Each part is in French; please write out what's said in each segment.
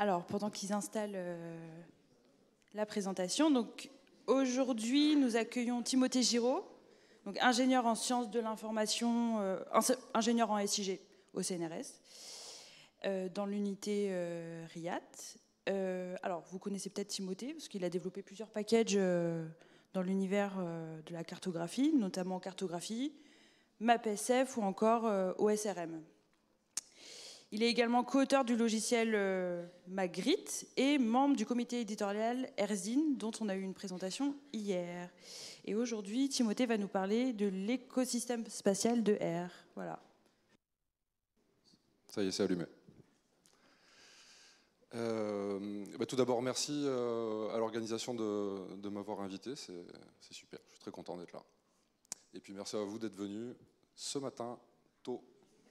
Alors, pendant qu'ils installent la présentation, donc aujourd'hui, nous accueillons Timothée Giraud, donc ingénieur en sciences de l'information, ingénieur en SIG au CNRS, dans l'unité RIAT. Alors, vous connaissez peut-être Timothée, parce qu'il a développé plusieurs packages dans l'univers de la cartographie, notamment cartographie, MapSF ou encore OSRM. Il est également co-auteur du logiciel Magritte et membre du comité éditorial RZIN, dont on a eu une présentation hier. Et aujourd'hui, Timothée va nous parler de l'écosystème spatial de R. Voilà. Ça y est, c'est allumé. Tout d'abord, merci à l'organisation de m'avoir invité. C'est super, je suis très content d'être là. Et puis merci à vous d'être venus ce matin tôt.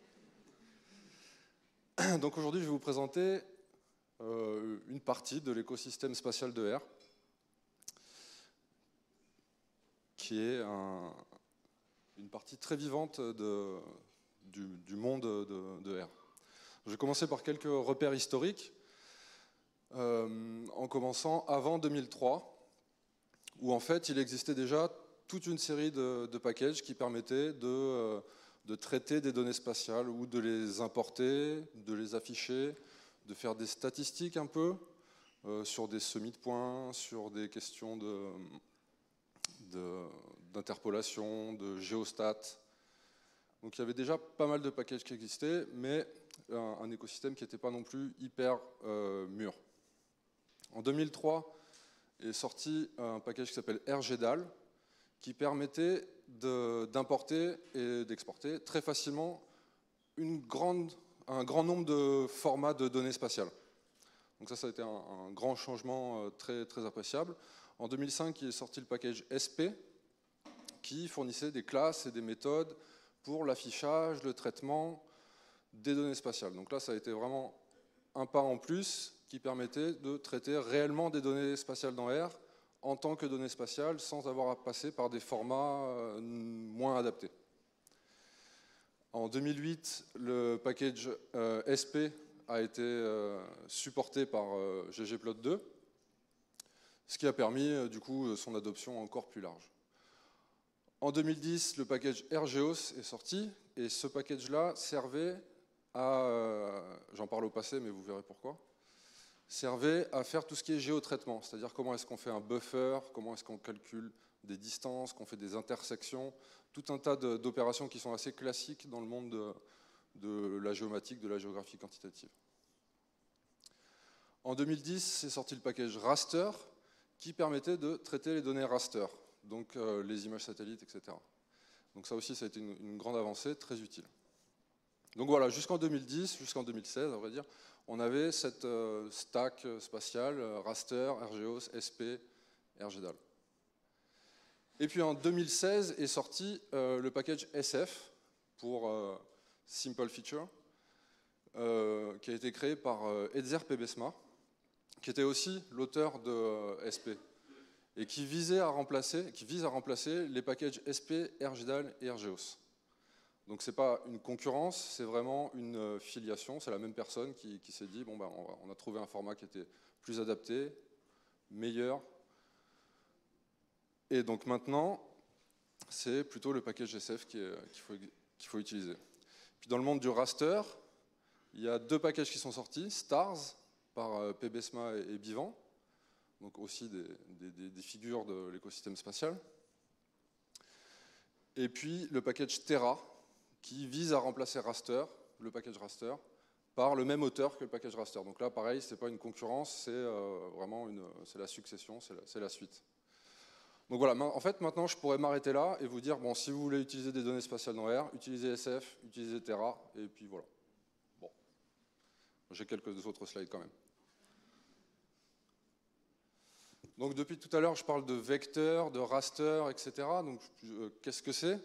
Donc aujourd'hui, je vais vous présenter une partie de l'écosystème spatial de R, qui est une partie très vivante du monde de R. Je vais commencer par quelques repères historiques, en commençant avant 2003, où en fait il existait déjà toute une série de packages qui permettaient de traiter des données spatiales ou de les importer, de les afficher, de faire des statistiques un peu sur des semis de points, sur des questions d'interpolation, de géostat. Donc il y avait déjà pas mal de packages qui existaient, mais un écosystème qui n'était pas non plus hyper mûr. En 2003 est sorti un package qui s'appelle RGDAL, qui permettait d'importer et d'exporter très facilement un grand nombre de formats de données spatiales. Donc ça a été un grand changement très, très appréciable. En 2005, il est sorti le package SP, qui fournissait des classes et des méthodes pour l'affichage, le traitement des données spatiales. Donc là, ça a été vraiment un pas en plus qui permettait de traiter réellement des données spatiales dans R en tant que données spatiales sans avoir à passer par des formats moins adaptés. En 2008, le package SP a été supporté par ggplot2, ce qui a permis du coup son adoption encore plus large. En 2010, le package RGEOS est sorti, et ce package-là servait à, j'en parle au passé, mais vous verrez pourquoi, servait à faire tout ce qui est géotraitement, c'est-à-dire comment est-ce qu'on fait un buffer, comment est-ce qu'on calcule des distances, qu'on fait des intersections, tout un tas d'opérations qui sont assez classiques dans le monde de la géomatique, de la géographie quantitative. En 2010, c'est sorti le package raster, qui permettait de traiter les données raster, donc les images satellites, etc. Donc ça aussi, ça a été une grande avancée, très utile. Donc voilà, jusqu'en 2010, jusqu'en 2016, on va dire, on avait cette stack spatiale, raster, RGEOS, SP, RGDAL. Et puis en 2016 est sorti le package SF pour Simple Feature, qui a été créé par Edzer Pebesma, qui était aussi l'auteur de SP, et qui vise à remplacer les packages SP, RGDAL et RGEOS. Donc ce n'est pas une concurrence, c'est vraiment une filiation, c'est la même personne qui s'est dit, bon, ben, on a trouvé un format qui était plus adapté, meilleur, et donc maintenant, c'est plutôt le package SF qu'il faut utiliser. Puis dans le monde du raster, il y a deux packages qui sont sortis, STARS, par Pebesma et Bivant, donc aussi des figures de l'écosystème spatial. Et puis le package Terra, qui vise à remplacer raster, le package raster, par le même auteur que le package raster. Donc là, pareil, ce n'est pas une concurrence, c'est vraiment la succession, c'est la suite. Donc voilà, en fait, maintenant, je pourrais m'arrêter là et vous dire, bon, si vous voulez utiliser des données spatiales dans R, utilisez SF, utilisez Terra, et puis voilà. Bon, j'ai quelques autres slides quand même. Donc depuis tout à l'heure, je parle de vecteurs, de raster, etc. Donc qu'est-ce que c'est?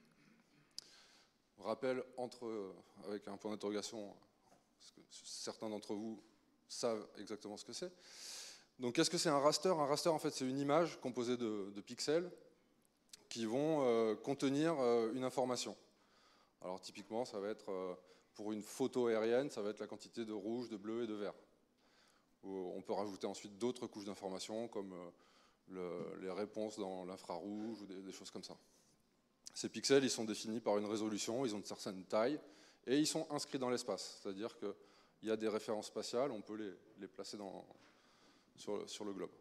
Rappel avec un point d'interrogation, parce que certains d'entre vous savent exactement ce que c'est. Donc qu'est-ce que c'est un raster? Un raster, en fait, c'est une image composée de pixels qui vont contenir une information. Alors typiquement, ça va être, pour une photo aérienne, ça va être la quantité de rouge, de bleu et de vert. On peut rajouter ensuite d'autres couches d'informations comme les réponses dans l'infrarouge ou des choses comme ça. Ces pixels, ils sont définis par une résolution, ils ont une certaine taille et ils sont inscrits dans l'espace. C'est-à-dire qu'il y a des références spatiales, on peut les placer sur le globe.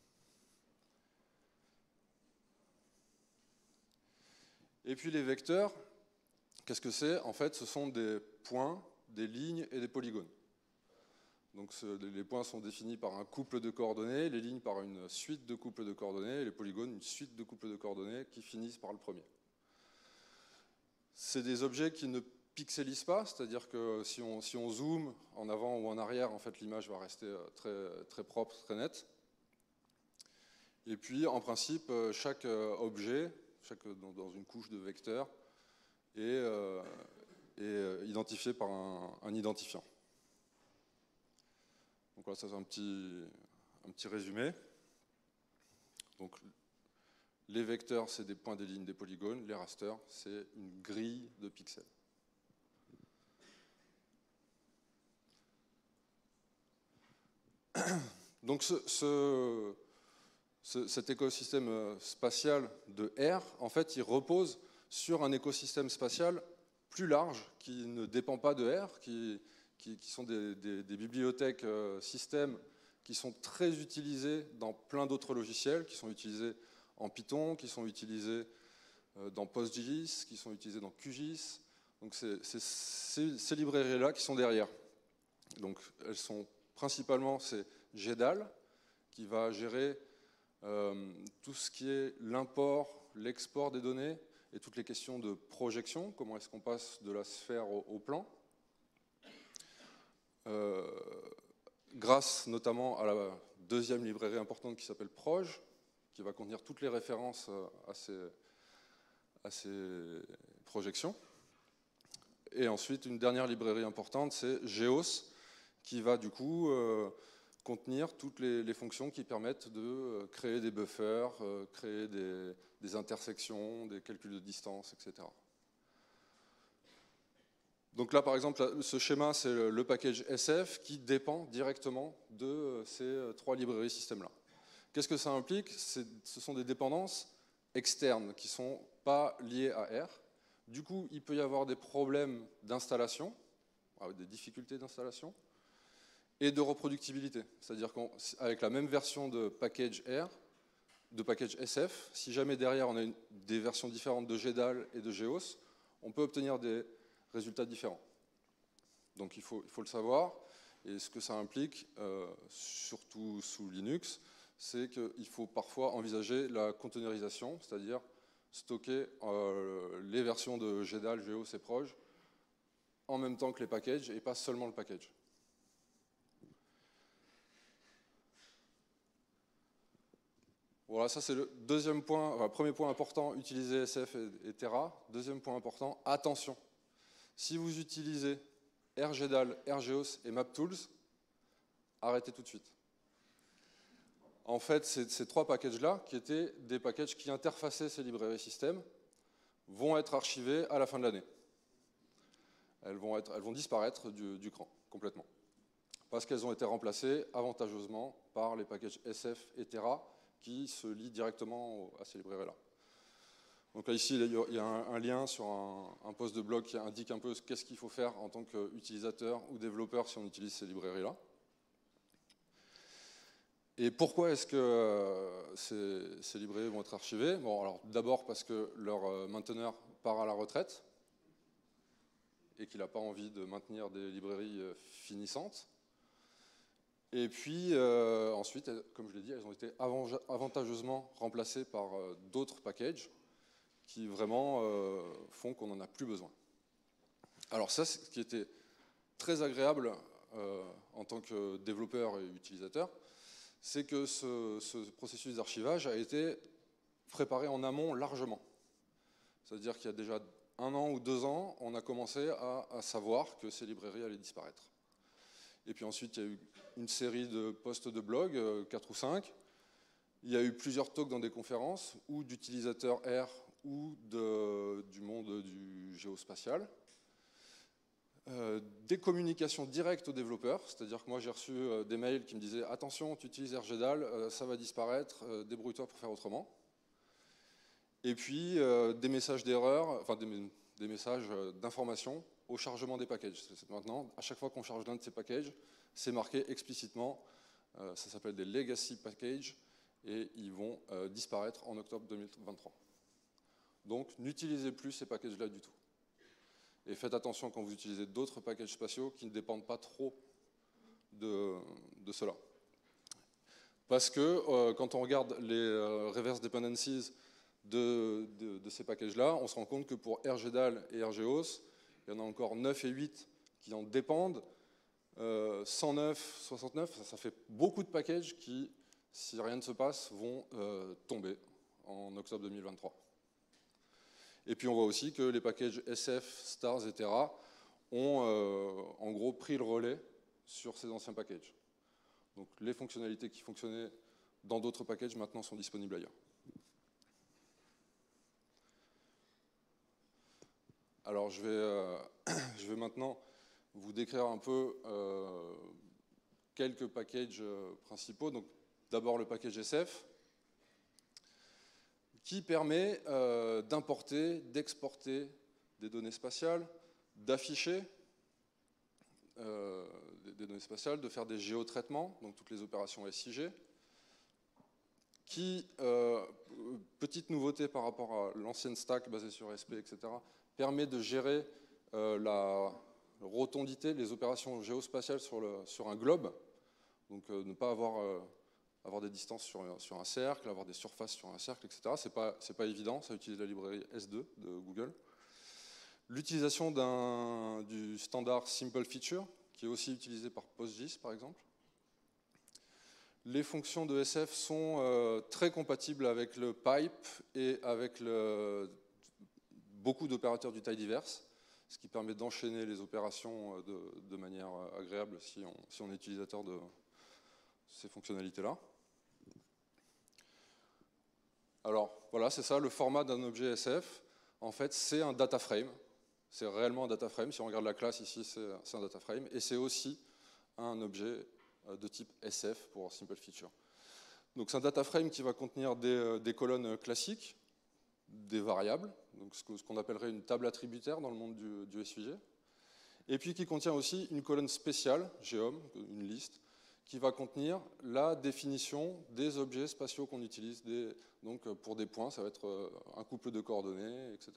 Et puis les vecteurs, qu'est-ce que c'est? En fait, ce sont des points, des lignes et des polygones. Donc les points sont définis par un couple de coordonnées, les lignes par une suite de couples de coordonnées, et les polygones une suite de couples de coordonnées qui finissent par le premier. C'est des objets qui ne pixelisent pas, c'est-à-dire que si on zoome en avant ou en arrière, en fait l'image va rester très, très propre, très nette. Et puis en principe, chaque objet, dans une couche de vecteurs, est identifié par un identifiant. Donc voilà, ça c'est un petit résumé. Donc les vecteurs, c'est des points, des lignes, des polygones. Les rasters, c'est une grille de pixels. Donc cet écosystème spatial de R, en fait, il repose sur un écosystème spatial plus large qui ne dépend pas de R, qui sont des bibliothèques systèmes qui sont très utilisées dans plein d'autres logiciels, qui sont utilisés en Python, qui sont utilisés dans PostGIS, qui sont utilisés dans QGIS. Donc c'est ces librairies-là qui sont derrière. Donc elles sont principalement, c'est GDAL qui va gérer tout ce qui est l'import, l'export des données et toutes les questions de projection, comment est-ce qu'on passe de la sphère au plan. Grâce notamment à la deuxième librairie importante qui s'appelle Proj, qui va contenir toutes les références à ces projections. Et ensuite, une dernière librairie importante, c'est Geos, qui va du coup contenir toutes les fonctions qui permettent de créer des buffers, créer des intersections, des calculs de distance, etc. Donc là, par exemple, ce schéma, c'est le package SF qui dépend directement de ces trois librairies système-là. Qu'est-ce que ça implique? Ce sont des dépendances externes qui ne sont pas liées à R. Du coup, il peut y avoir des problèmes d'installation, des difficultés d'installation, et de reproductibilité. C'est-à-dire qu'avec la même version de package R, de package SF, si jamais derrière on a des versions différentes de GDAL et de Geos, on peut obtenir des résultats différents. Donc il faut le savoir, et ce que ça implique, surtout sous Linux, c'est qu'il faut parfois envisager la containerisation, c'est-à-dire stocker les versions de GDAL, Geos et Proj en même temps que les packages, et pas seulement le package. Voilà, ça c'est le deuxième point, enfin, premier point important, utiliser SF et Terra. Deuxième point important, attention. Si vous utilisez RGDAL, RGeos et MapTools, arrêtez tout de suite. En fait, ces trois packages-là, qui étaient des packages qui interfaçaient ces librairies système, vont être archivés à la fin de l'année. Elles vont disparaître du cran, complètement. Parce qu'elles ont été remplacées avantageusement par les packages SF et Terra, qui se lient directement à ces librairies-là. Donc là, ici, il y a un lien sur un post de blog qui indique un peu qu'est-ce qu'il faut faire en tant qu'utilisateur ou développeur si on utilise ces librairies-là. Et pourquoi est-ce que ces librairies vont être archivées? Bon, alors d'abord parce que leur mainteneur part à la retraite et qu'il n'a pas envie de maintenir des librairies finissantes. Et puis ensuite, comme je l'ai dit, elles ont été avantageusement remplacées par d'autres packages qui vraiment font qu'on n'en a plus besoin. Alors ça, ce qui était très agréable en tant que développeur et utilisateur, c'est que ce processus d'archivage a été préparé en amont largement. C'est-à-dire qu'il y a déjà 1 an ou 2 ans, on a commencé à savoir que ces librairies allaient disparaître. Et puis ensuite, il y a eu une série de posts de blog, 4 ou 5. Il y a eu plusieurs talks dans des conférences, ou d'utilisateurs R, ou du monde du géospatial. Des communications directes aux développeurs, c'est-à-dire que moi j'ai reçu des mails qui me disaient « Attention, tu utilises RGDAL, ça va disparaître, débrouille-toi pour faire autrement ». Et puis des messages d'erreur, enfin des messages d'information au chargement des packages. Maintenant, à chaque fois qu'on charge l'un de ces packages, c'est marqué explicitement, ça s'appelle des legacy packages, et ils vont disparaître en octobre 2023. Donc n'utilisez plus ces packages-là du tout. Et faites attention quand vous utilisez d'autres packages spatiaux qui ne dépendent pas trop de cela. Parce que quand on regarde les reverse dependencies de ces packages-là, on se rend compte que pour RGDAL et RGOS, il y en a encore 9 et 8 qui en dépendent. 109, 69, ça fait beaucoup de packages qui, si rien ne se passe, vont tomber en octobre 2023. Et puis on voit aussi que les packages SF, Stars et Terra ont en gros pris le relais sur ces anciens packages. Donc les fonctionnalités qui fonctionnaient dans d'autres packages maintenant sont disponibles ailleurs. Alors je vais maintenant vous décrire un peu quelques packages principaux. Donc d'abord le package SF, qui permet d'importer, d'exporter des données spatiales, d'afficher des données spatiales, de faire des géotraitements, donc toutes les opérations SIG, qui, petite nouveauté par rapport à l'ancienne stack basée sur SP, etc., permet de gérer la rotondité, les opérations géospatiales sur un globe, donc ne pas avoir des distances sur un cercle, avoir des surfaces sur un cercle, etc. C'est pas évident, ça utilise la librairie S2 de Google. L'utilisation du standard Simple Feature, qui est aussi utilisé par PostGIS, par exemple. Les fonctions de SF sont très compatibles avec le pipe et avec beaucoup d'opérateurs du tidyverse, ce qui permet d'enchaîner les opérations de manière agréable si on est utilisateur de ces fonctionnalités-là. Alors voilà, c'est ça, le format d'un objet SF. En fait, c'est un data frame. C'est réellement un data frame. Si on regarde la classe ici, c'est un data frame. Et c'est aussi un objet de type SF pour Simple Feature. Donc c'est un data frame qui va contenir des colonnes classiques, des variables, donc ce qu'on appellerait une table attributaire dans le monde du SVG, et puis qui contient aussi une colonne spéciale, GEOM, une liste, qui va contenir la définition des objets spatiaux qu'on utilise. Donc pour des points, ça va être un couple de coordonnées, etc.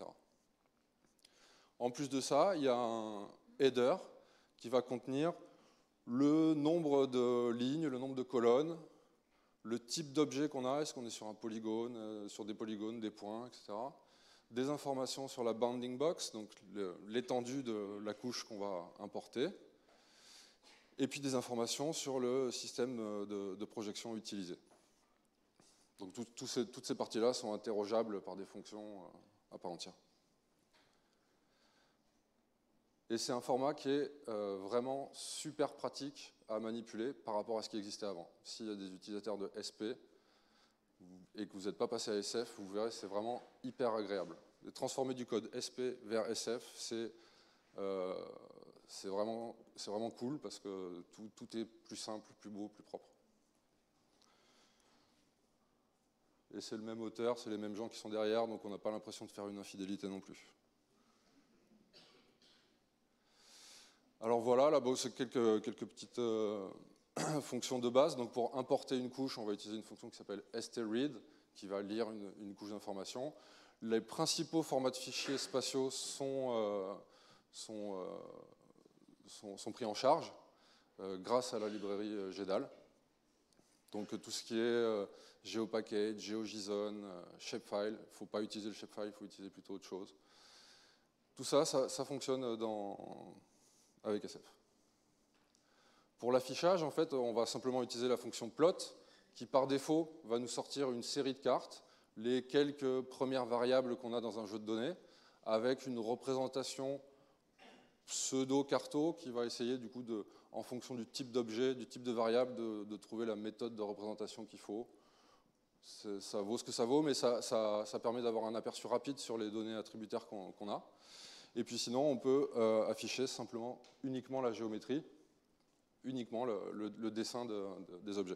En plus de ça, il y a un header qui va contenir le nombre de lignes, le nombre de colonnes, le type d'objet qu'on a, est-ce qu'on est sur un polygone, sur des polygones, des points, etc. Des informations sur la bounding box, donc l'étendue de la couche qu'on va importer. Et puis des informations sur le système de projection utilisé. Donc toutes ces parties-là sont interrogeables par des fonctions à part entière. Et c'est un format qui est vraiment super pratique à manipuler par rapport à ce qui existait avant. S'il y a des utilisateurs de SP et que vous n'êtes pas passé à SF, vous verrez, c'est vraiment hyper agréable. De transformer du code SP vers SF, c'est vraiment cool parce que tout est plus simple, plus beau, plus propre. Et c'est le même auteur, c'est les mêmes gens qui sont derrière, donc on n'a pas l'impression de faire une infidélité non plus. Alors voilà, là-bas, c'est quelques petites fonctions de base. Donc pour importer une couche, on va utiliser une fonction qui s'appelle stread, qui va lire une couche d'informations. Les principaux formats de fichiers spatiaux sont pris en charge grâce à la librairie GDAL. Donc tout ce qui est GeoPackage, GeoJSON, Shapefile, il ne faut pas utiliser le Shapefile, il faut utiliser plutôt autre chose. Tout ça, ça fonctionne avec SF. Pour l'affichage, en fait, on va simplement utiliser la fonction plot, qui par défaut va nous sortir une série de cartes, les quelques premières variables qu'on a dans un jeu de données, avec une représentation pseudo-carto qui va essayer, du coup, en fonction du type d'objet, du type de variable, de trouver la méthode de représentation qu'il faut. Ça vaut ce que ça vaut, mais ça permet d'avoir un aperçu rapide sur les données attributaires qu'on a. Et puis sinon, on peut afficher simplement uniquement la géométrie, uniquement le dessin des objets.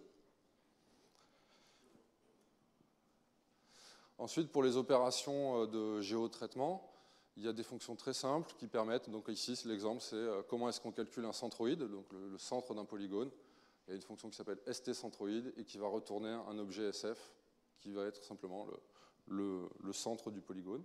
Ensuite, pour les opérations de géotraitement, il y a des fonctions très simples qui permettent, donc ici l'exemple c'est comment est-ce qu'on calcule un centroïde, donc le centre d'un polygone. Il y a une fonction qui s'appelle stcentroid et qui va retourner un objet SF qui va être simplement le centre du polygone.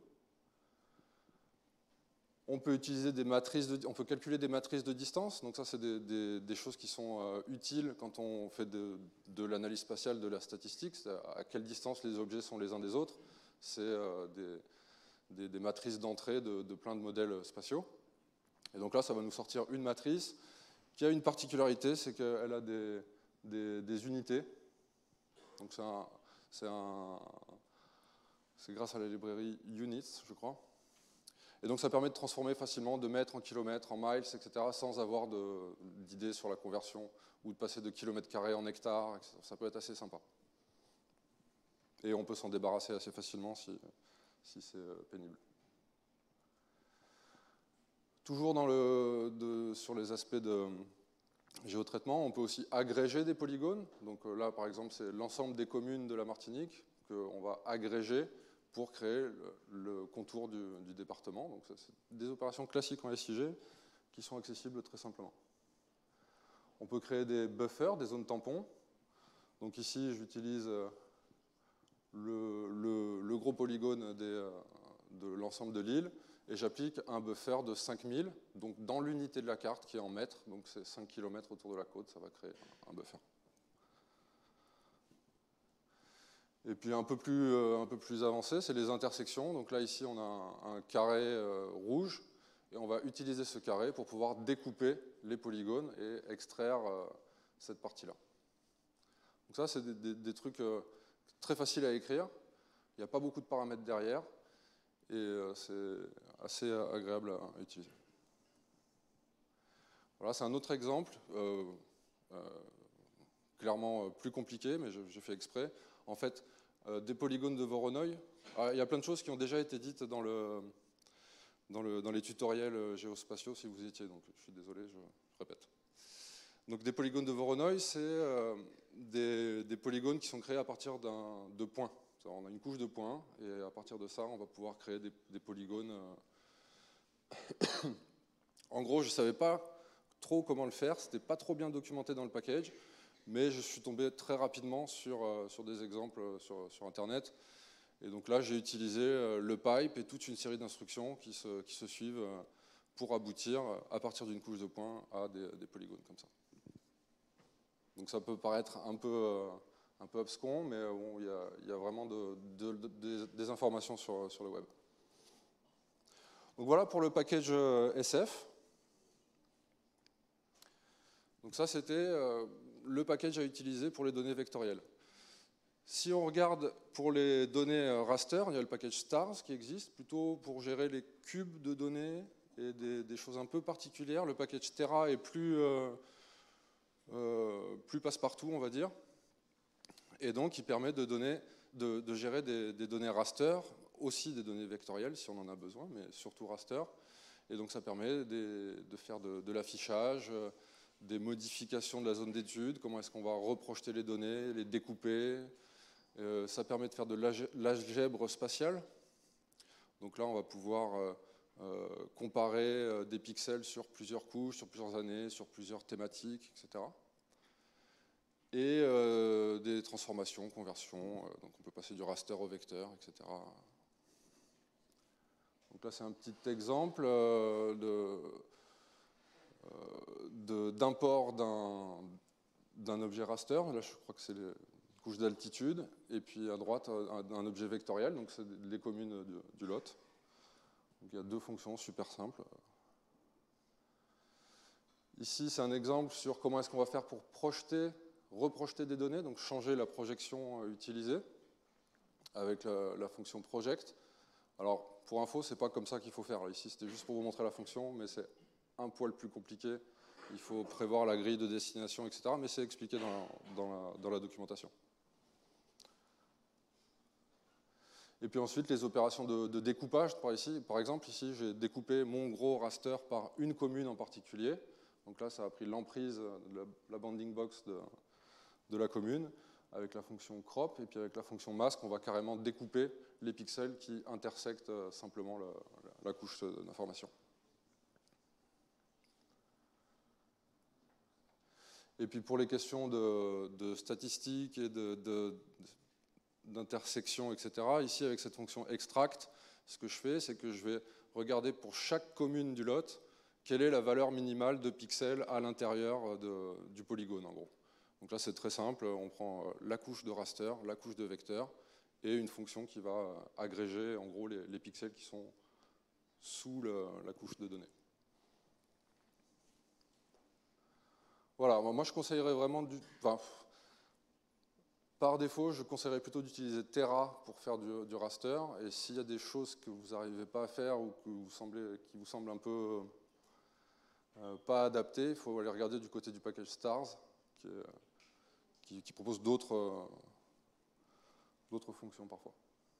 On peut utiliser des matrices on peut calculer des matrices de distance, donc ça c'est des choses qui sont utiles quand on fait de l'analyse spatiale, de la statistique, à quelle distance les objets sont les uns des autres. C'est des matrices d'entrée de plein de modèles spatiaux. Et donc là ça va nous sortir une matrice qui a une particularité, c'est qu'elle a des unités. Donc c'est grâce à la librairie Units, je crois. Et donc ça permet de transformer facilement de mètres en kilomètres, en miles, etc., sans avoir d'idée sur la conversion, ou de passer de kilomètres carrés en hectares, etc. Ça peut être assez sympa. Et on peut s'en débarrasser assez facilement si c'est pénible. Toujours sur les aspects de géotraitement, on peut aussi agréger des polygones. Donc là, par exemple, c'est l'ensemble des communes de la Martinique qu'on va agréger pour créer le contour du département. Donc c'est des opérations classiques en SIG qui sont accessibles très simplement. On peut créer des buffers, des zones tampons. Donc ici, j'utilise le gros polygone de l'ensemble de l'île et j'applique un buffer de 5000, donc dans l'unité de la carte qui est en mètres, donc c'est 5 km autour de la côte, ça va créer un buffer. Et puis un peu plus avancé, c'est les intersections. Donc là, ici, on a un carré rouge, et on va utiliser ce carré pour pouvoir découper les polygones et extraire cette partie-là. Donc ça, c'est des trucs très faciles à écrire. Il n'y a pas beaucoup de paramètres derrière, et c'est assez agréable à utiliser. Voilà, c'est un autre exemple, clairement plus compliqué, mais j'ai fait exprès. En fait, des polygones de Voronoi. Il y a plein de choses qui ont déjà été dites dans les tutoriels géospatiaux, si vous y étiez, donc je suis désolé, je répète. Donc des polygones de Voronoi, c'est des polygones qui sont créés à partir de points. On a une couche de points, et à partir de ça, on va pouvoir créer des polygones. En gros, je ne savais pas trop comment le faire, c'était pas trop bien documenté dans le package, mais je suis tombé très rapidement sur des exemples sur Internet. Et donc là, j'ai utilisé le pipe et toute une série d'instructions qui se suivent pour aboutir, à partir d'une couche de points, à des polygones comme ça. Donc ça peut paraître un peu abscon, mais bon, il y a vraiment des informations sur le web. Donc voilà pour le package SF. Donc ça, c'était le package à utiliser pour les données vectorielles. Si on regarde pour les données raster, il y a le package stars qui existe, plutôt pour gérer les cubes de données et des choses un peu particulières. Le package terra est plus passe-partout, on va dire. Et donc, il permet de gérer des données raster, aussi des données vectorielles si on en a besoin, mais surtout raster. Et donc, ça permet de faire de l'affichage, des modifications de la zone d'étude, comment est-ce qu'on va reprojeter les données, les découper. Ça permet de faire de l'algèbre spatiale. Donc là, on va pouvoir comparer des pixels sur plusieurs couches, sur plusieurs années, sur plusieurs thématiques, etc. Et des transformations, conversions. Donc on peut passer du raster au vecteur, etc. Donc là, c'est un petit exemple d'import d'un objet raster. Là, je crois que c'est les couches d'altitude. Et puis à droite, un objet vectoriel, donc c'est les communes du lot. Donc, il y a deux fonctions super simples. Ici, c'est un exemple sur comment est-ce qu'on va faire pour reprojeter des données, donc changer la projection utilisée avec la fonction project. Alors, pour info, c'est pas comme ça qu'il faut faire. Ici, c'était juste pour vous montrer la fonction, mais c'est un poil plus compliqué. Il faut prévoir la grille de destination, etc. Mais c'est expliqué dans la documentation. Et puis ensuite, les opérations de découpage. Par exemple, ici, j'ai découpé mon gros raster par une commune en particulier. Donc là, ça a pris l'emprise de la bounding box de la commune, avec la fonction crop, et puis avec la fonction mask, on va carrément découper les pixels qui intersectent simplement la couche d'information. Et puis pour les questions de statistiques et d'intersection, etc., ici avec cette fonction extract, ce que je fais, c'est que je vais regarder pour chaque commune du lot quelle est la valeur minimale de pixels à l'intérieur du polygone, en gros. Donc là, c'est très simple, on prend la couche de raster, la couche de vecteur, et une fonction qui va agréger, en gros, les pixels qui sont sous la couche de données. Voilà, moi je conseillerais vraiment par défaut, je conseillerais plutôt d'utiliser Terra pour faire du raster, et s'il y a des choses que vous n'arrivez pas à faire ou qui vous semblent un peu pas adaptées, il faut aller regarder du côté du package Stars, qui propose d'autres fonctions parfois.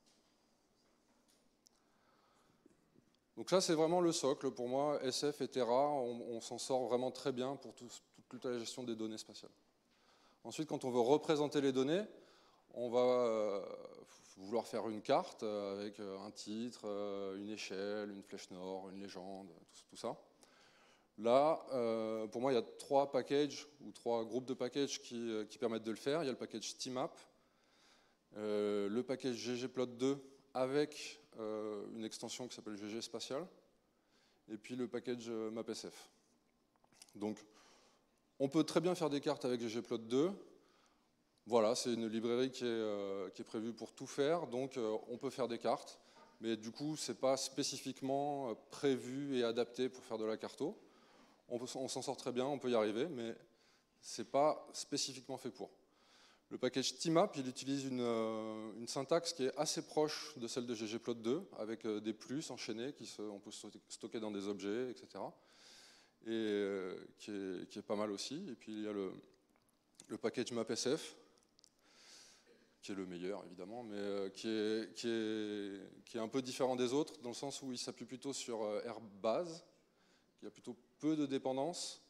Donc ça, c'est vraiment le socle. Pour moi, SF et Terra, on s'en sort vraiment très bien pour toute la gestion des données spatiales. Ensuite, quand on veut représenter les données, on va vouloir faire une carte avec un titre, une échelle, une flèche nord, une légende, tout ça. Là, pour moi, il y a 3 packages ou 3 groupes de packages qui permettent de le faire. Il y a le package TMAP, le package ggplot2 avec une extension qui s'appelle GG Spatial, et puis le package MapSF. Donc, on peut très bien faire des cartes avec ggplot2. Voilà, c'est une librairie qui est prévue pour tout faire, donc on peut faire des cartes, mais du coup, ce n'est pas spécifiquement prévu et adapté pour faire de la carto. On s'en sort très bien, on peut y arriver, mais ce n'est pas spécifiquement fait pour. Le package TMAP, il utilise une syntaxe qui est assez proche de celle de ggplot2, avec des plus enchaînés on peut stocker dans des objets, etc. Et qui est pas mal aussi. Et puis il y a le package MapSF, qui est le meilleur évidemment, mais qui est un peu différent des autres, dans le sens où il s'appuie plutôt sur RBase, qui a plutôt peu de dépendances.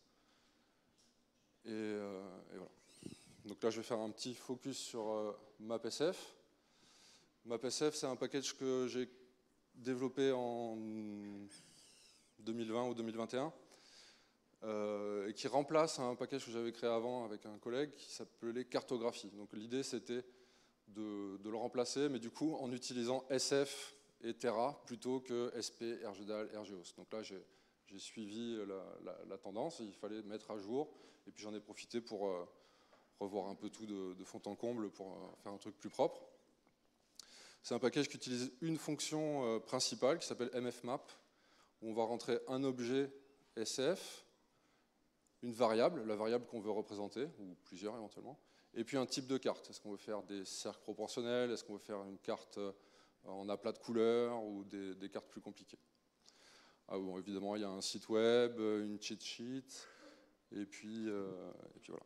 Et voilà. Donc là, je vais faire un petit focus sur MapSF. MapSF, c'est un package que j'ai développé en 2020 ou 2021, et qui remplace un package que j'avais créé avant avec un collègue qui s'appelait Cartographie. Donc l'idée, c'était de le remplacer, mais du coup, en utilisant SF et Terra plutôt que SP, RGDAL, RGOS. Donc là, j'ai suivi la tendance, il fallait mettre à jour, et puis j'en ai profité pour revoir un peu tout de fond en comble pour faire un truc plus propre. C'est un package qui utilise une fonction principale qui s'appelle mfmap, où on va rentrer un objet SF, une variable, la variable qu'on veut représenter, ou plusieurs éventuellement, et puis un type de carte. Est-ce qu'on veut faire des cercles proportionnels? Est-ce qu'on veut faire une carte en aplat de couleurs ou des cartes plus compliquées? Ah bon, évidemment, il y a un site web, une cheat sheet, et puis voilà.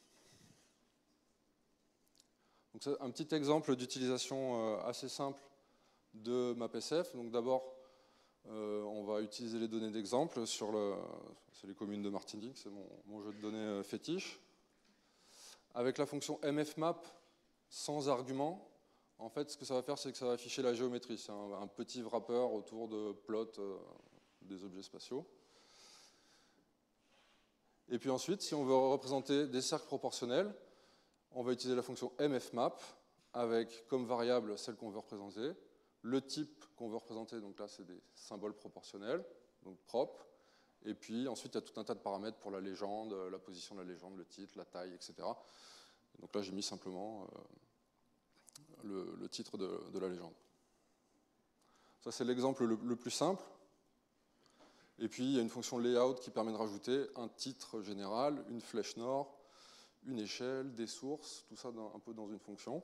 Donc, c'est un petit exemple d'utilisation assez simple de MapSF. Donc d'abord, on va utiliser les données d'exemple c'est les communes de Martinique, c'est mon jeu de données fétiche. Avec la fonction mfmap sans argument, en fait, ce que ça va faire, c'est que ça va afficher la géométrie. C'est un petit wrapper autour de plot des objets spatiaux. Et puis ensuite, si on veut représenter des cercles proportionnels, on va utiliser la fonction mfmap avec comme variable celle qu'on veut représenter, le type qu'on veut représenter, donc là c'est des symboles proportionnels, donc propres, et puis ensuite il y a tout un tas de paramètres pour la légende, la position de la légende, le titre, la taille, etc. Donc là j'ai mis simplement le titre de la légende. Ça c'est l'exemple le plus simple. Et puis il y a une fonction layout qui permet de rajouter un titre général, une flèche nord, une échelle, des sources, tout ça un peu dans une fonction.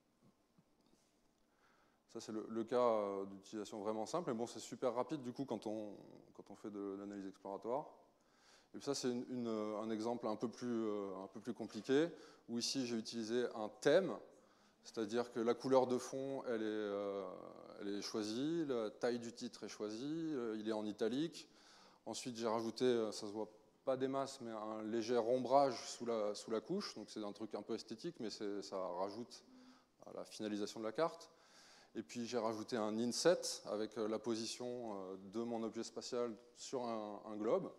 Ça, c'est le cas d'utilisation vraiment simple. Mais bon, c'est super rapide, du coup, quand on fait de l'analyse exploratoire. Et puis ça, c'est un exemple un peu plus compliqué, où ici, j'ai utilisé un thème C'est-à-dire que la couleur de fond, elle est choisie, la taille du titre est choisie, il est en italique. Ensuite, j'ai rajouté, ça se voit pas des masses, mais un léger ombrage sous la couche. Donc c'est un truc un peu esthétique, mais ça rajoute à la finalisation de la carte. Et puis j'ai rajouté un inset avec la position de mon objet spatial sur un globe.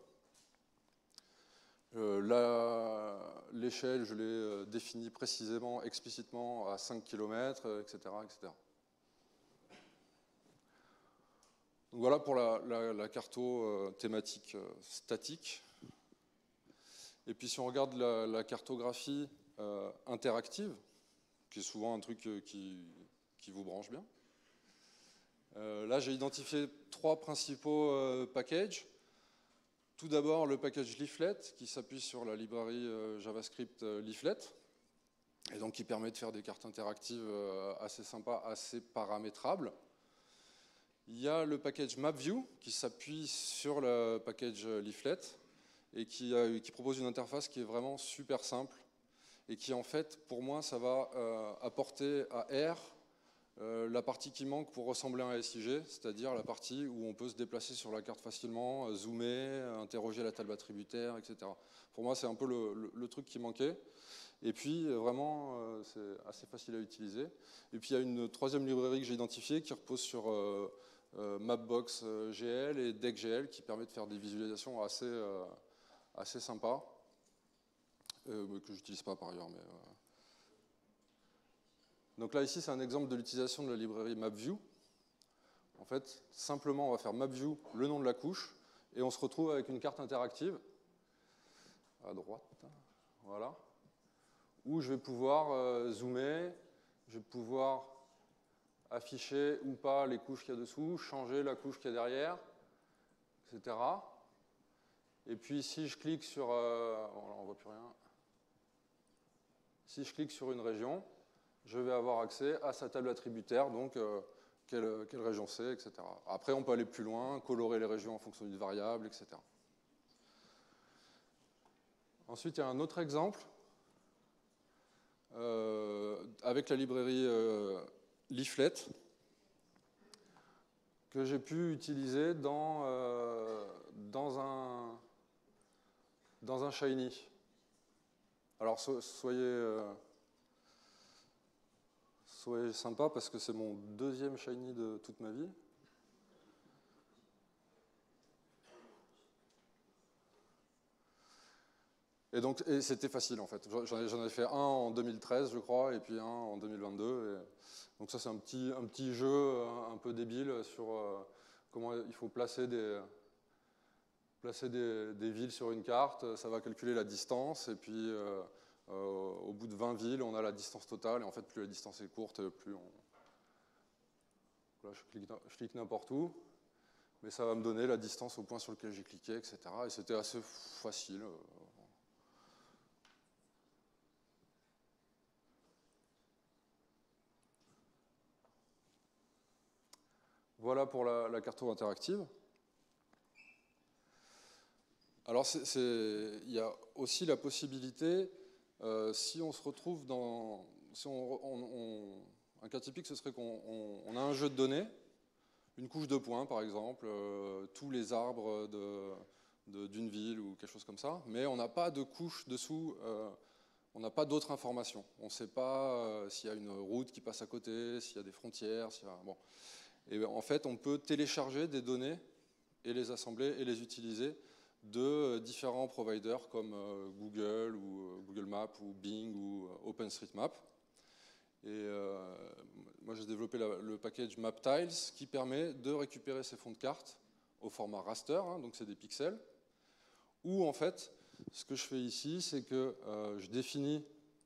L'échelle, je l'ai définie précisément, explicitement à 5 km, etc., etc. Donc voilà pour la carto thématique statique. Et puis si on regarde la cartographie interactive, qui est souvent un truc qui vous branche bien, là j'ai identifié 3 principaux packages. Tout d'abord, le package Leaflet, qui s'appuie sur la librairie JavaScript Leaflet, et donc qui permet de faire des cartes interactives assez sympas, assez paramétrables. Il y a le package MapView, qui s'appuie sur le package Leaflet, et qui propose une interface qui est vraiment super simple, et qui, en fait, pour moi, ça va apporter à R la partie qui manque pour ressembler à un SIG, c'est-à-dire la partie où on peut se déplacer sur la carte facilement, zoomer, interroger la table attributaire, etc. Pour moi, c'est un peu le truc qui manquait. Et puis, vraiment, c'est assez facile à utiliser. Et puis, il y a une 3e librairie que j'ai identifiée qui repose sur Mapbox GL et DeckGL qui permet de faire des visualisations assez sympas, que je n'utilise pas par ailleurs, mais... Donc là, ici, c'est un exemple de l'utilisation de la librairie MapView. En fait, simplement, on va faire MapView, le nom de la couche, et on se retrouve avec une carte interactive, à droite, voilà, où je vais pouvoir zoomer, je vais pouvoir afficher ou pas les couches qu'il y a dessous, changer la couche qu'il y a derrière, etc. Et puis, si je clique sur... bon, là, on ne voit plus rien. Si je clique sur une région, je vais avoir accès à sa table attributaire, donc quelle région c'est, etc. Après, on peut aller plus loin, colorer les régions en fonction d'une variable, etc. Ensuite, il y a un autre exemple avec la librairie Leaflet que j'ai pu utiliser dans un Shiny. Alors, soyez sympa parce que c'est mon 2e Shiny de toute ma vie. Et c'était facile en fait. J'en ai fait un en 2013 je crois et puis un en 2022. Donc ça c'est un petit jeu un peu débile sur comment il faut placer des villes sur une carte. Ça va calculer la distance et puis au bout de 20 villes, on a la distance totale, et en fait, plus la distance est courte, plus on... Là, je clique n'importe où, mais ça va me donner la distance au point sur lequel j'ai cliqué, etc. Et c'était assez facile. Voilà pour la carto interactive. Alors, il y a aussi la possibilité, si on se retrouve dans... un cas typique, ce serait qu'on a un jeu de données, une couche de points, par exemple, tous les arbres d'une ville ou quelque chose comme ça, mais on n'a pas de couche dessous, on n'a pas d'autres informations. On ne sait pas s'il y a une route qui passe à côté, s'il y a des frontières, bon. Et en fait, on peut télécharger des données et les assembler et les utiliser de différents providers comme Google ou Google Maps ou Bing ou OpenStreetMap. Et moi, j'ai développé le package MapTiles qui permet de récupérer ces fonds de carte au format raster, hein, donc c'est des pixels, où en fait, ce que je fais ici, c'est que je définis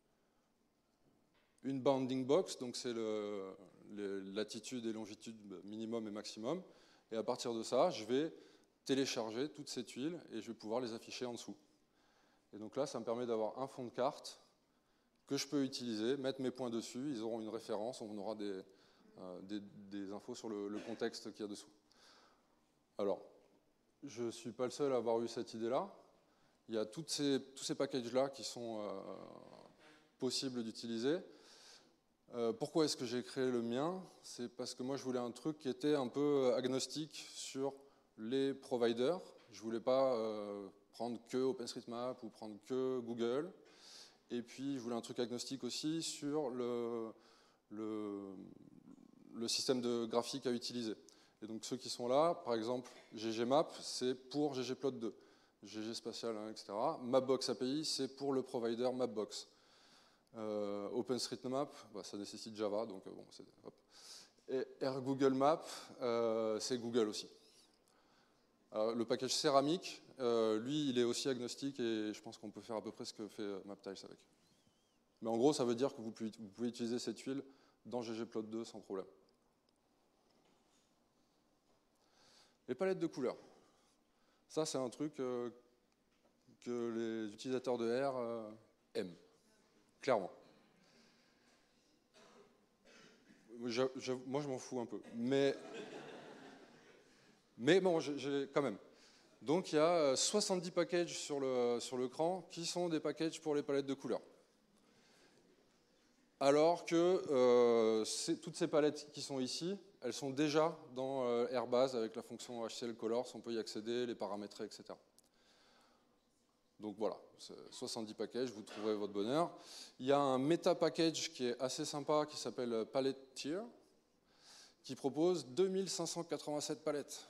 une bounding box, donc c'est les latitudes et longitudes minimum et maximum, et à partir de ça, je vais télécharger toutes ces tuiles et je vais pouvoir les afficher en dessous. Et donc là, ça me permet d'avoir un fond de carte que je peux utiliser, mettre mes points dessus, ils auront une référence, on aura des infos sur le contexte qu'il y a dessous. Alors, je ne suis pas le seul à avoir eu cette idée-là. Il y a tous ces packages-là qui sont possibles d'utiliser. Pourquoi est-ce que j'ai créé le mien? C'est parce que moi, je voulais un truc qui était un peu agnostique sur les providers. Je ne voulais pas prendre que OpenStreetMap ou prendre que Google. Et puis, je voulais un truc agnostique aussi sur le système de graphique à utiliser. Et donc, ceux qui sont là, par exemple, ggmap, c'est pour ggplot2, gg spatial, hein, etc. Mapbox API, c'est pour le provider Mapbox. OpenStreetMap, bah, ça nécessite Java, donc bon, hop. Et Google Maps, c'est Google aussi. Alors, le package céramique, lui, il est aussi agnostique et je pense qu'on peut faire à peu près ce que fait Maptiles avec. Mais en gros, ça veut dire que vous pouvez utiliser cette huile dans ggplot2 sans problème. Les palettes de couleurs. Ça, c'est un truc que les utilisateurs de R aiment. Clairement. Moi, je m'en fous un peu. Mais bon, quand même. Donc, il y a 70 packages sur l'écran qui sont des packages pour les palettes de couleurs. Alors que toutes ces palettes qui sont ici, elles sont déjà dans Airbase avec la fonction HCL Colors. On peut y accéder, les paramétrer, etc. Donc voilà, 70 packages, vous trouverez votre bonheur. Il y a un méta package qui est assez sympa qui s'appelle Palette Tier, qui propose 2587 palettes.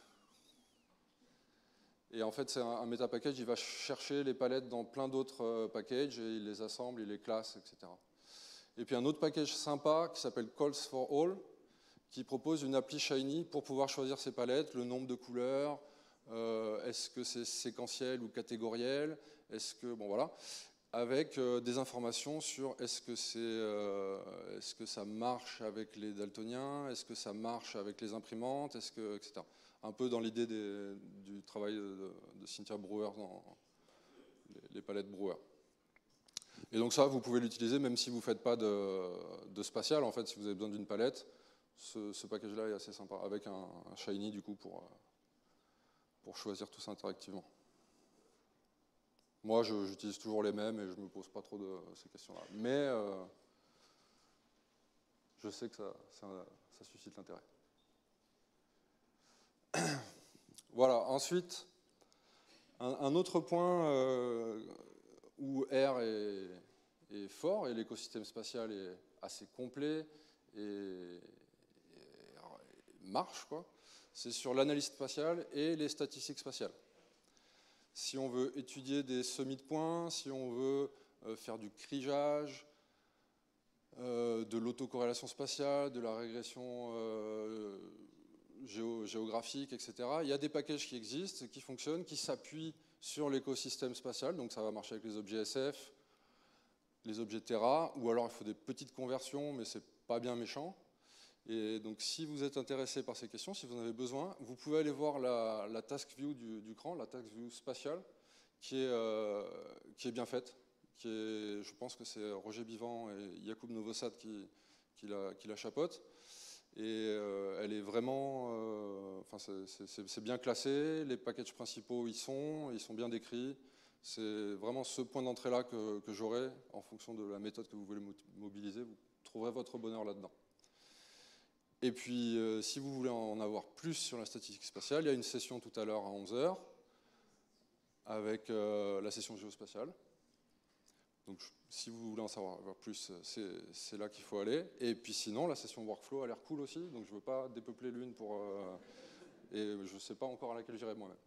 Et en fait, c'est un méta package, il va chercher les palettes dans plein d'autres packages et il les assemble, il les classe, etc. Et puis un autre package sympa qui s'appelle Calls for All, qui propose une appli Shiny pour pouvoir choisir ses palettes, le nombre de couleurs, est-ce que c'est séquentiel ou catégoriel, est-ce que, bon voilà, avec des informations sur est-ce que ça marche avec les daltoniens, est-ce que ça marche avec les imprimantes, etc. Un peu dans l'idée du travail de Cynthia Brewer dans les palettes Brewer. Et donc ça, vous pouvez l'utiliser même si vous ne faites pas de spatial. En fait, si vous avez besoin d'une palette, ce package-là est assez sympa, avec un Shiny du coup pour choisir tout ça interactivement. Moi, j'utilise toujours les mêmes et je ne me pose pas trop de ces questions-là. Mais je sais que ça suscite l'intérêt. Voilà, ensuite, un autre point où R est fort et l'écosystème spatial est assez complet et marche, quoi. C'est sur l'analyse spatiale et les statistiques spatiales. Si on veut étudier des semis de points, si on veut faire du crigeage, de l'autocorrélation spatiale, de la régression géographique, etc., il y a des packages qui existent, qui fonctionnent, qui s'appuient sur l'écosystème spatial. Donc ça va marcher avec les objets SF, les objets Terra, ou alors il faut des petites conversions, mais c'est pas bien méchant. Et donc, si vous êtes intéressé par ces questions, si vous en avez besoin, vous pouvez aller voir la task view du CRAN, la task view spatiale, qui est bien faite. Je pense que c'est Roger Bivant et Yacoub Novosad qui la chapeautent. Et elle est vraiment... c'est bien classé, les packages principaux y sont, ils sont bien décrits. C'est vraiment ce point d'entrée-là que j'aurai, en fonction de la méthode que vous voulez mobiliser. Vous trouverez votre bonheur là-dedans. Et puis, si vous voulez en avoir plus sur la statistique spatiale, il y a une session tout à l'heure à 11h avec la session géospatiale. Donc, si vous voulez en savoir plus, c'est là qu'il faut aller. Et puis sinon, la session workflow a l'air cool aussi. Donc, je ne veux pas dépeupler l'une pour... et je ne sais pas encore à laquelle j'irai moi-même.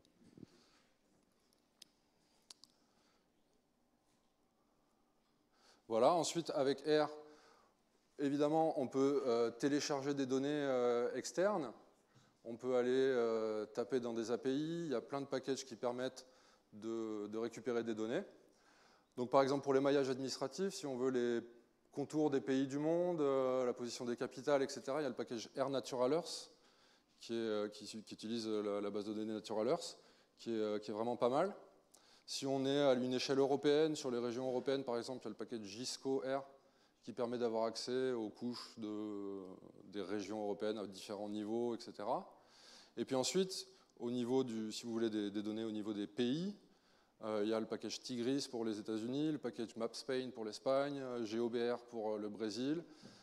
Voilà, ensuite, avec R... Évidemment, on peut télécharger des données externes, on peut aller taper dans des API, il y a plein de packages qui permettent de récupérer des données. Donc par exemple pour les maillages administratifs, si on veut les contours des pays du monde, la position des capitales, etc., il y a le package RNaturalEarth qui utilise la base de données NaturalEarth, qui est vraiment pas mal. Si on est à une échelle européenne, sur les régions européennes par exemple, il y a le package GISCO-R, qui permet d'avoir accès aux couches des régions européennes à différents niveaux, etc. Et puis ensuite, au niveau si vous voulez des données au niveau des pays, il y a le package Tigris pour les États-Unis, le package MapSpain pour l'Espagne, GeoBR pour le Brésil.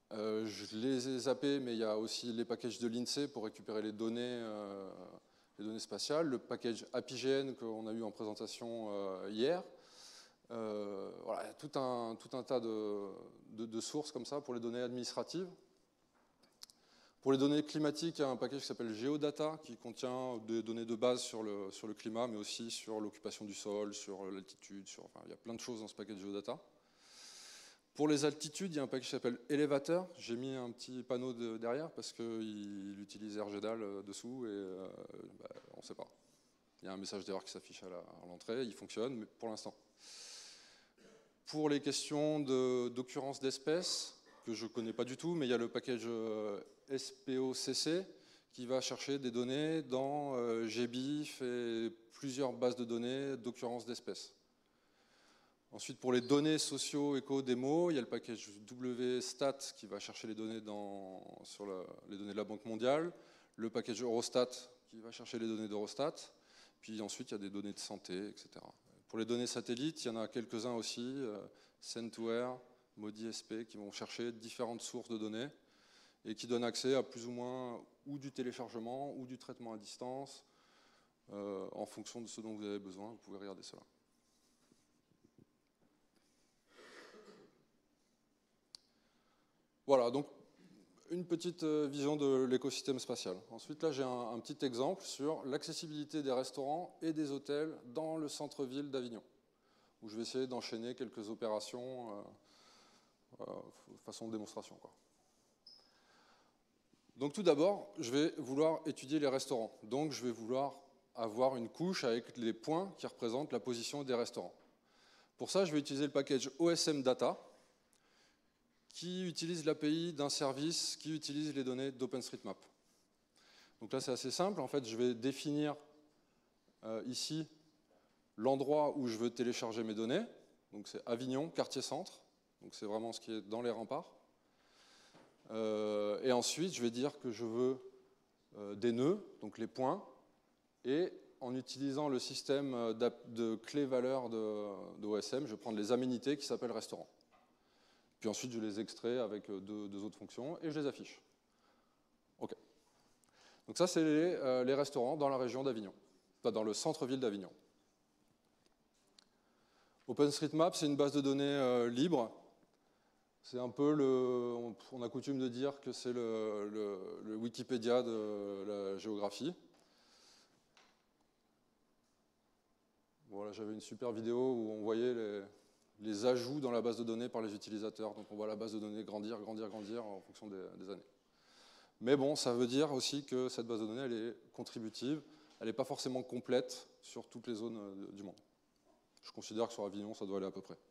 Je les ai zappés, mais il y a aussi les packages de l'INSEE pour récupérer les données spatiales, le package APIGN qu'on a eu en présentation hier. Voilà, il y a tout un tas de sources comme ça pour les données administratives. Pour les données climatiques, il y a un package qui s'appelle Geodata, qui contient des données de base sur le climat, mais aussi sur l'occupation du sol, sur l'altitude, enfin, il y a plein de choses dans ce package Geodata. Pour les altitudes, il y a un package qui s'appelle Elevator. J'ai mis un petit panneau derrière parce qu'il utilise RGDAL dessous et on ne sait pas. Il y a un message d'erreur qui s'affiche à l'entrée, il fonctionne, mais pour l'instant. Pour les questions d'occurrence d'espèces, que je ne connais pas du tout, mais il y a le package SPOCC qui va chercher des données dans GBIF et plusieurs bases de données d'occurrence d'espèces. Ensuite, pour les données socio-éco-démo, il y a le package WStat qui va chercher les données sur les données de la Banque mondiale, le package Eurostat qui va chercher les données d'Eurostat, puis ensuite il y a des données de santé, etc. Pour les données satellites, il y en a quelques-uns aussi, Centware, ModiSP, qui vont chercher différentes sources de données et qui donnent accès à plus ou moins ou du téléchargement ou du traitement à distance, en fonction de ce dont vous avez besoin. Vous pouvez regarder cela. Voilà, donc une petite vision de l'écosystème spatial. Ensuite, là, j'ai un petit exemple sur l'accessibilité des restaurants et des hôtels dans le centre-ville d'Avignon, où je vais essayer d'enchaîner quelques opérations façon démonstration, quoi. Donc tout d'abord, je vais vouloir étudier les restaurants. Donc je vais vouloir avoir une couche avec les points qui représentent la position des restaurants. Pour ça, je vais utiliser le package OSM Data, qui utilise l'API d'un service qui utilise les données d'OpenStreetMap. Donc là, c'est assez simple. En fait, je vais définir ici l'endroit où je veux télécharger mes données. Donc c'est Avignon, quartier centre. Donc c'est vraiment ce qui est dans les remparts. Et ensuite, je vais dire que je veux des nœuds, donc les points, et en utilisant le système de clés-valeurs de OSM, je vais prendre les aménités qui s'appellent restaurant. Puis ensuite, je les extrais avec deux autres fonctions et je les affiche. OK. Donc ça, c'est les restaurants dans la région d'Avignon, enfin, dans le centre-ville d'Avignon. OpenStreetMap, c'est une base de données libre. C'est un peu on a coutume de dire que c'est le Wikipédia de la géographie. Voilà, j'avais une super vidéo où on voyait les ajouts dans la base de données par les utilisateurs. Donc on voit la base de données grandir, grandir, grandir en fonction des années. Mais bon, ça veut dire aussi que cette base de données, elle est contributive. Elle n'est pas forcément complète sur toutes les zones du monde. Je considère que sur Avignon, ça doit aller à peu près.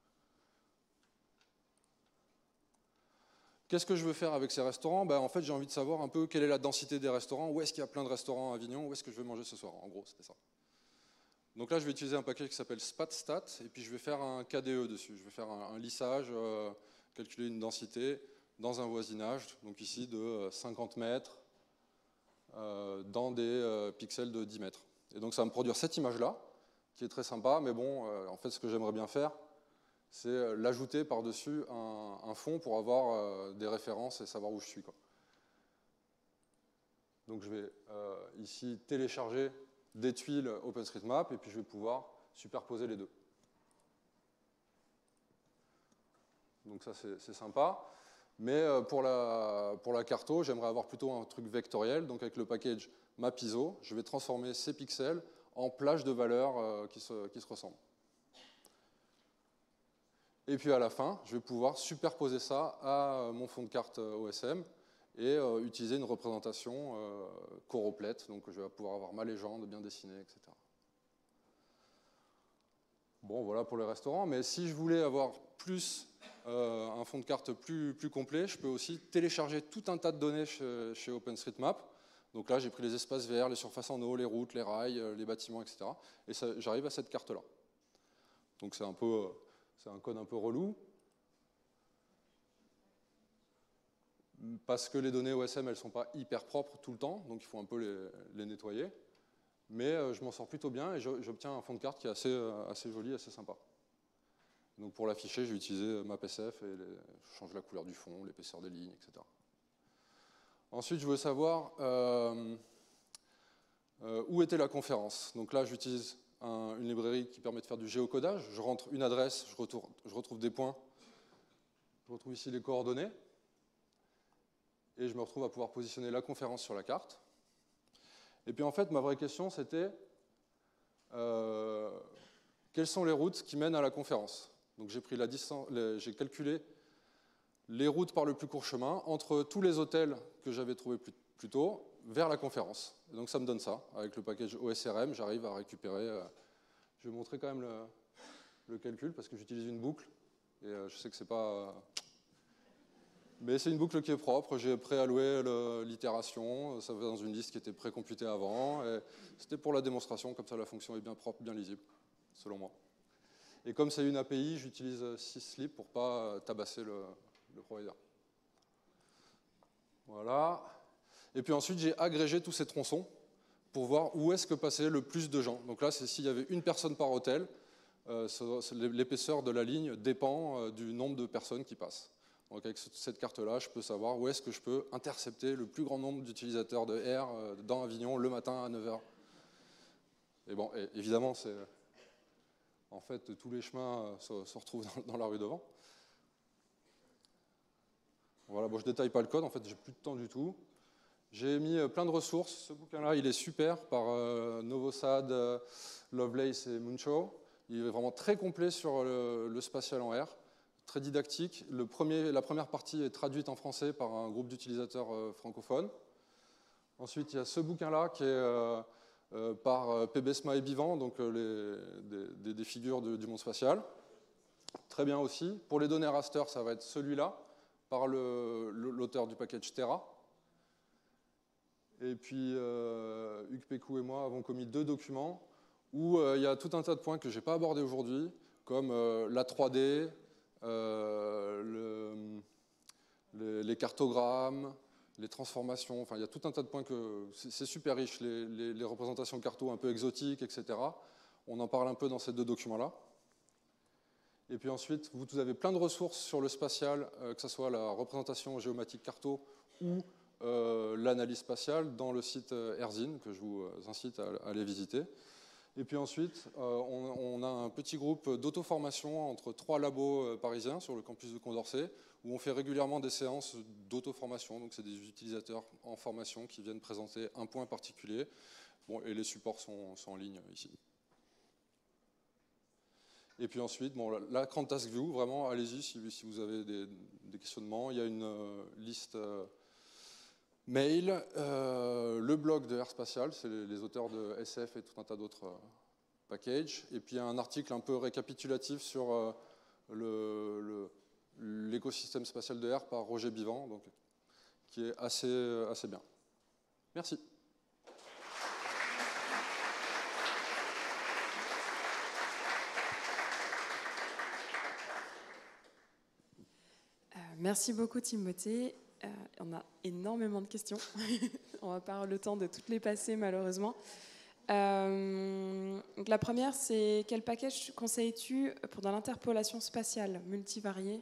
Qu'est-ce que je veux faire avec ces restaurants? En fait, j'ai envie de savoir un peu quelle est la densité des restaurants, où est-ce qu'il y a plein de restaurants à Avignon, où est-ce que je vais manger ce soir. En gros, c'était ça. Donc là, je vais utiliser un package qui s'appelle SpatStat, et puis je vais faire un KDE dessus. Je vais faire un lissage, calculer une densité dans un voisinage, donc ici de 50 mètres, dans des pixels de 10 mètres. Et donc ça va me produire cette image-là, qui est très sympa, mais bon, en fait, ce que j'aimerais bien faire, c'est l'ajouter par-dessus un fond pour avoir des références et savoir où je suis, quoi. Donc je vais ici télécharger des tuiles OpenStreetMap et puis je vais pouvoir superposer les deux. Donc ça, c'est sympa. Mais pour la carto, j'aimerais avoir plutôt un truc vectoriel. Donc avec le package MapIso, je vais transformer ces pixels en plages de valeurs qui se ressemblent. Et puis à la fin, je vais pouvoir superposer ça à mon fond de carte OSM et utiliser une représentation choroplète. Donc je vais pouvoir avoir ma légende bien dessinée, etc. Bon, voilà pour les restaurants. Mais si je voulais avoir un fond de carte plus complet, je peux aussi télécharger tout un tas de données chez OpenStreetMap. Donc là, j'ai pris les espaces verts, les surfaces en eau, les routes, les rails, les bâtiments, etc. Et j'arrive à cette carte-là. Donc c'est un code un peu relou. Parce que les données OSM, elles ne sont pas hyper propres tout le temps, donc il faut un peu les nettoyer. Mais je m'en sors plutôt bien et j'obtiens un fond de carte qui est assez joli, assez sympa. Donc pour l'afficher, j'ai utilisé MapSF et je change la couleur du fond, l'épaisseur des lignes, etc. Ensuite, je veux savoir où était la conférence. Donc là, j'utilise une librairie qui permet de faire du géocodage. Je rentre une adresse, je retrouve des points. Je retrouve ici les coordonnées. Et je me retrouve à pouvoir positionner la conférence sur la carte. Et puis en fait, ma vraie question, c'était quelles sont les routes qui mènent à la conférence? Donc j'ai pris j'ai calculé les routes par le plus court chemin entre tous les hôtels que j'avais trouvés plus tôt vers la conférence. Et donc ça me donne ça. Avec le package OSRM, j'arrive à récupérer. Je vais montrer quand même le calcul parce que j'utilise une boucle. Et je sais que c'est pas. Mais c'est une boucle qui est propre. J'ai préalloué l'itération. Ça va dans une liste qui était précomputée avant. C'était pour la démonstration. Comme ça, la fonction est bien propre, bien lisible, selon moi. Et comme c'est une API, j'utilise syslib pour ne pas tabasser le provider. Voilà. Et puis ensuite, j'ai agrégé tous ces tronçons pour voir où est-ce que passait le plus de gens. Donc là, c'est s'il y avait une personne par hôtel, l'épaisseur de la ligne dépend du nombre de personnes qui passent. Donc avec cette carte-là, je peux savoir où est-ce que je peux intercepter le plus grand nombre d'utilisateurs de R dans Avignon le matin à 9h. Et bon, évidemment, en fait, tous les chemins se retrouvent dans la rue devant. Voilà, bon, je ne détaille pas le code, en fait, j'ai plus de temps du tout. J'ai mis plein de ressources. Ce bouquin-là, il est super, par Novosad, Lovelace et Muncho. Il est vraiment très complet sur le spatial en R, très didactique. La première partie est traduite en français par un groupe d'utilisateurs francophones. Ensuite, il y a ce bouquin-là qui est par PBSMA et Bivant, donc des figures du monde spatial. Très bien aussi. Pour les données raster, ça va être celui-là, par l'auteur du package Terra. Et puis, Hugues Pécou et moi avons commis 2 documents où il y a tout un tas de points que je n'ai pas abordés aujourd'hui, comme la 3D, les cartogrammes, les transformations. Enfin, il y a tout un tas de points que c'est super riche, les représentations carto un peu exotiques, etc. On en parle un peu dans ces 2 documents-là. Et puis ensuite, vous avez plein de ressources sur le spatial, que ce soit la représentation géomatique carto ou l'analyse spatiale dans le site Erzine, que je vous incite à aller visiter. Et puis ensuite, on a un petit groupe d'auto-formation entre 3 labos parisiens sur le campus de Condorcet, où on fait régulièrement des séances d'auto-formation. Donc c'est des utilisateurs en formation qui viennent présenter un point particulier. Bon, et les supports sont en ligne ici. Et puis ensuite, bon, la Grand Task View, vraiment, allez-y si vous avez des questionnements. Il y a une liste mail, le blog de Air Spatial, c'est les auteurs de SF et tout un tas d'autres packages. Et puis il y a un article un peu récapitulatif sur l'écosystème spatial de R par Roger Bivant, donc, qui est assez bien. Merci. Merci beaucoup Timothée. On a énormément de questions. On va pas avoir le temps de toutes les passer malheureusement. Donc la première, c'est quel package conseilles-tu pour de l'interpolation spatiale multivariée?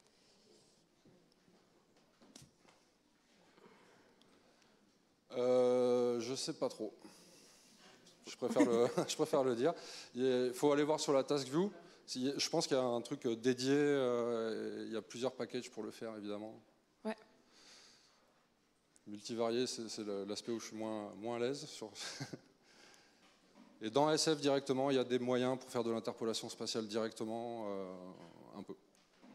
Je sais pas trop. Je préfère le dire. Il faut aller voir sur la Task View. Je pense qu'il y a un truc dédié. Il y a plusieurs packages pour le faire, évidemment. Ouais. Multivarié, c'est l'aspect où je suis moins à l'aise. Et dans SF directement, il y a des moyens pour faire de l'interpolation spatiale directement, un peu.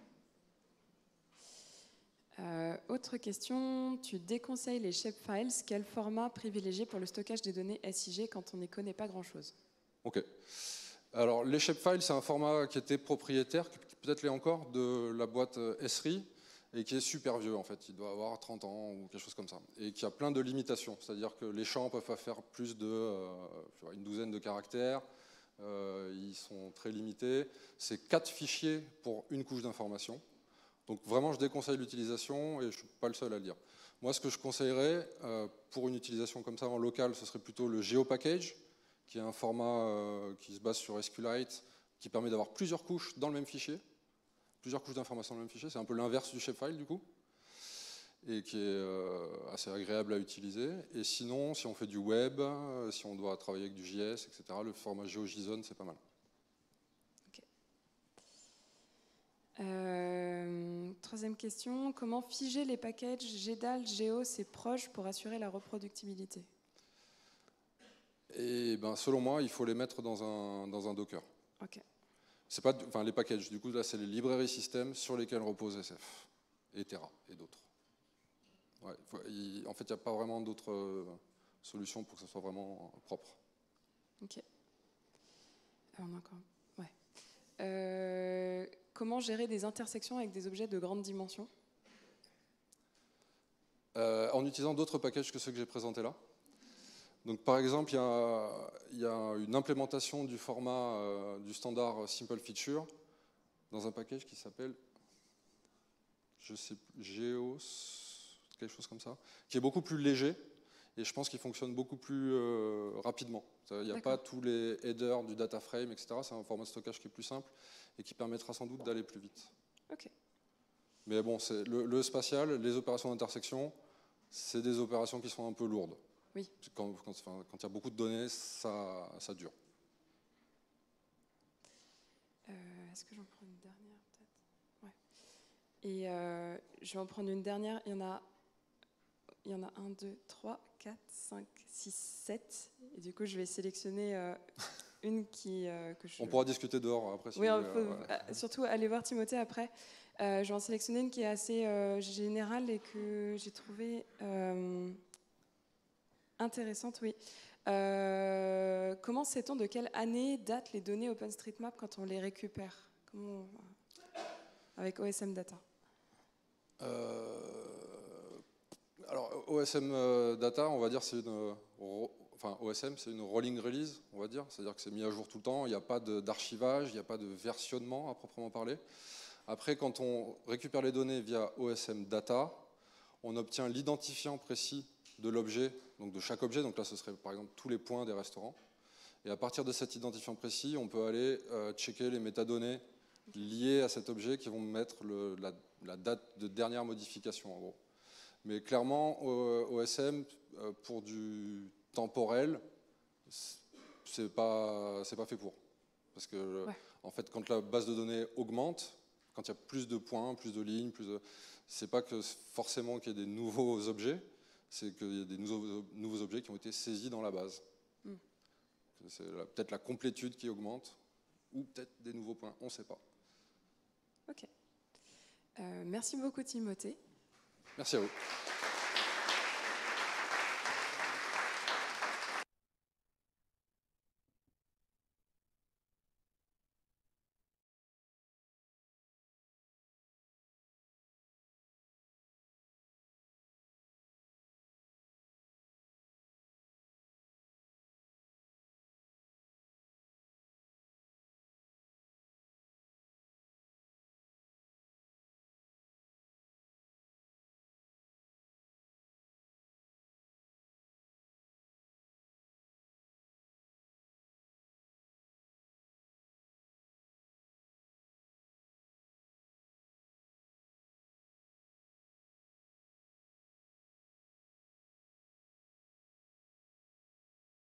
Autre question, tu déconseilles les shapefiles. Quel format privilégié pour le stockage des données SIG quand on n'y connaît pas grand-chose? Ok. Alors, les shapefiles, c'est un format qui était propriétaire, qui peut-être l'est encore, de la boîte Esri, et qui est super vieux, en fait. Il doit avoir 30 ans ou quelque chose comme ça. Et qui a plein de limitations. C'est-à-dire que les champs ne peuvent pas faire plus une douzaine de caractères. Ils sont très limités. C'est 4 fichiers pour une couche d'information. Donc vraiment, je déconseille l'utilisation et je ne suis pas le seul à le dire. Moi, ce que je conseillerais pour une utilisation comme ça en local, ce serait plutôt le GeoPackage, qui est un format qui se base sur SQLite, qui permet d'avoir plusieurs couches dans le même fichier, plusieurs couches d'informations dans le même fichier. C'est un peu l'inverse du shapefile du coup, et qui est assez agréable à utiliser. Et sinon, si on fait du web, si on doit travailler avec du JS, etc., le format GeoJSON, c'est pas mal. Okay. Troisième question, comment figer les packages GDAL, Geos et Proj pour assurer la reproductibilité? Et ben, selon moi, il faut les mettre dans un Docker. Okay. C'est pas, enfin, les packages, du coup, là, c'est les librairies système sur lesquelles repose SF, et Terra, et d'autres. Ouais, en fait, il n'y a pas vraiment d'autres solutions pour que ça soit vraiment propre. Ok. Alors, on a encore... ouais. Comment gérer des intersections avec des objets de grande dimension? En utilisant d'autres packages que ceux que j'ai présentés là. Donc, par exemple, il y a une implémentation du format du standard Simple Feature dans un package qui s'appelle, je sais plus, Geos, quelque chose comme ça, qui est beaucoup plus léger et je pense qu'il fonctionne beaucoup plus rapidement. Il n'y a pas tous les headers du data frame, etc. C'est un format de stockage qui est plus simple et qui permettra sans doute d'aller plus vite. Ok. Mais bon, le spatial, les opérations d'intersection, c'est des opérations qui sont un peu lourdes. Oui. Quand il y a beaucoup de données, ça dure. Est-ce que j'en prends une dernière peut-être? Ouais. Et je vais en prendre une dernière. Il y en a 1, 2, 3, 4, 5, 6, 7. Et du coup, je vais sélectionner une que je... On pourra discuter dehors après. Si oui, surtout aller voir Timothée après. Je vais en sélectionner une qui est assez générale et que j'ai trouvée intéressante, oui. Comment sait-on de quelle année datent les données OpenStreetMap quand on les récupère? Avec OSM Data. Alors, OSM Data, on va dire, c'est une... Enfin, OSM, c'est une rolling release, on va dire. C'est-à-dire que c'est mis à jour tout le temps. Il n'y a pas d'archivage, il n'y a pas de versionnement à proprement parler. Après, quand on récupère les données via OSM Data, on obtient l'identifiant précis de l'objet, donc de chaque objet. Donc là, ce serait par exemple tous les points des restaurants. Et à partir de cet identifiant précis, on peut aller checker les métadonnées liées à cet objet qui vont mettre la date de dernière modification, en gros. Mais clairement, OSM, pour du temporel, c'est pas fait pour. Parce que, en fait, quand la base de données augmente, quand il y a plus de points, plus de lignes, c'est pas que forcément qu'il y ait des nouveaux objets, c'est qu'il y a des nouveaux objets qui ont été saisis dans la base. C'est peut-être la complétude qui augmente, ou peut-être des nouveaux points, on ne sait pas. Ok. Merci beaucoup Timothée. Merci à vous.